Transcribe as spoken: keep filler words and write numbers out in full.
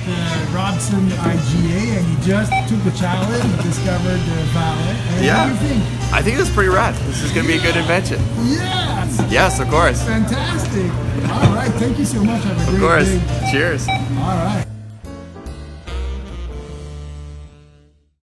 the Robson I G A, and you just took the challenge, discovered the Valet. And Yeah. what do you think? I think this is pretty rad. This is going to be a good invention. Yes! Yes, of course. Fantastic. All right, thank you so much. Have a Of great course. day. Cheers. All right.